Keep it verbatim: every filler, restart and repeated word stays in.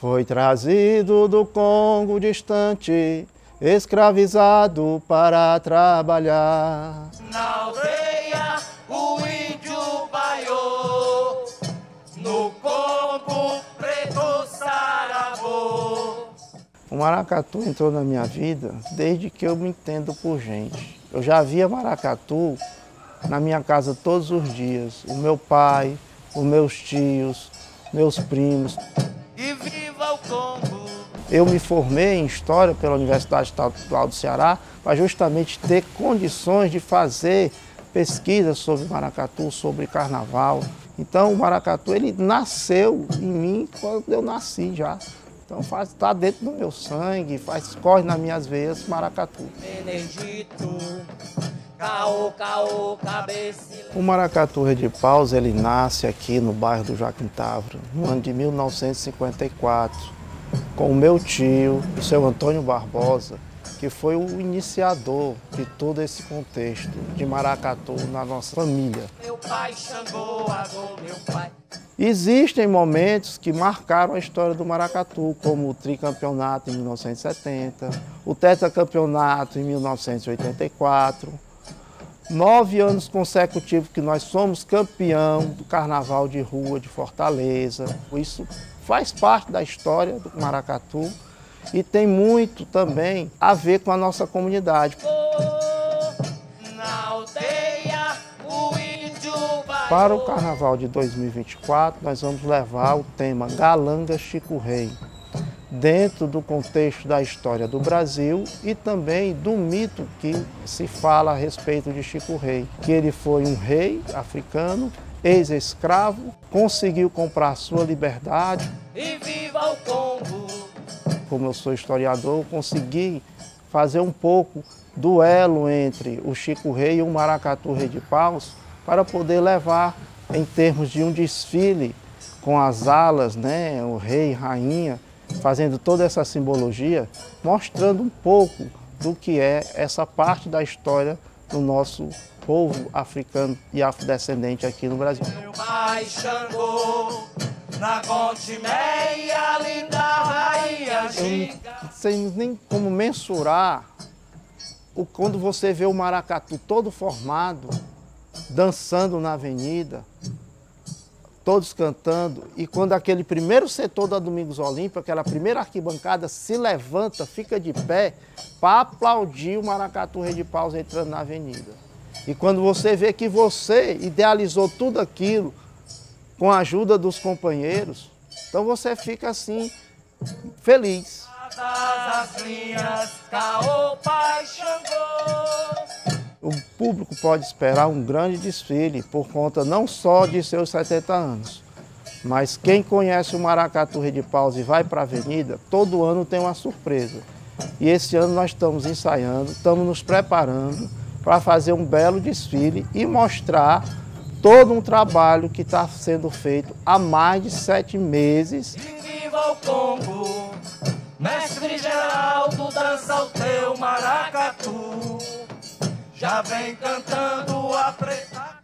Foi trazido do Congo distante, escravizado para trabalhar. Na aldeia o índio baiou, no Congo preto saravô. O maracatu entrou na minha vida desde que eu me entendo por gente. Eu já via maracatu na minha casa todos os dias. O meu pai, os meus tios, meus primos. E viva o Congo! Eu me formei em História pela Universidade Estadual do Ceará para justamente ter condições de fazer pesquisas sobre maracatu, sobre carnaval. Então o maracatu ele nasceu em mim quando eu nasci já. Então está dentro do meu sangue, faz, corre nas minhas veias maracatu. Benedito, caô, caô, cabecilha. O maracatu Rei de Paus ele nasce aqui no bairro do Joaquim Távora, no ano de mil novecentos e cinquenta e quatro, com o meu tio, o seu Antônio Barbosa, que foi o iniciador de todo esse contexto de maracatu na nossa família. Meu pai Xangô, agô, meu pai. Existem momentos que marcaram a história do maracatu, como o tricampeonato em mil novecentos e setenta, o tetracampeonato em mil novecentos e oitenta e quatro, nove anos consecutivos que nós somos campeão do Carnaval de Rua de Fortaleza. Isso faz parte da história do maracatu e tem muito também a ver com a nossa comunidade. Na aldeia o índio baiou. Para o Carnaval de dois mil e vinte e quatro, nós vamos levar o tema Galanga Chico Rei, dentro do contexto da história do Brasil e também do mito que se fala a respeito de Chico Rei, que ele foi um rei africano, ex-escravo, conseguiu comprar sua liberdade. E viva o Congo! Como eu sou historiador, eu consegui fazer um pouco duelo entre o Chico Rei e o maracatu Rei de Paus para poder levar em termos de um desfile com as alas, né, o rei e rainha, fazendo toda essa simbologia, mostrando um pouco do que é essa parte da história do nosso povo africano e afrodescendente aqui no Brasil. Meu pai Xangô, na Contimeia, linda rainha giga. Sem nem como mensurar o, quando você vê o maracatu todo formado, dançando na avenida, todos cantando, e quando aquele primeiro setor da Domingos Olímpio, aquela primeira arquibancada se levanta, fica de pé, para aplaudir o maracatu Rei de Paus entrando na avenida. E quando você vê que você idealizou tudo aquilo com a ajuda dos companheiros, então você fica assim, feliz. As linhas, caô, pai Xangô. O público pode esperar um grande desfile por conta não só de seus setenta anos, mas quem conhece o maracatu Rei de Paus e vai para a avenida, todo ano tem uma surpresa. E esse ano nós estamos ensaiando, estamos nos preparando para fazer um belo desfile e mostrar todo um trabalho que está sendo feito há mais de sete meses. E viva o Congo, mestre Geraldo, dança o teu maracatu. Já vem cantando a preta.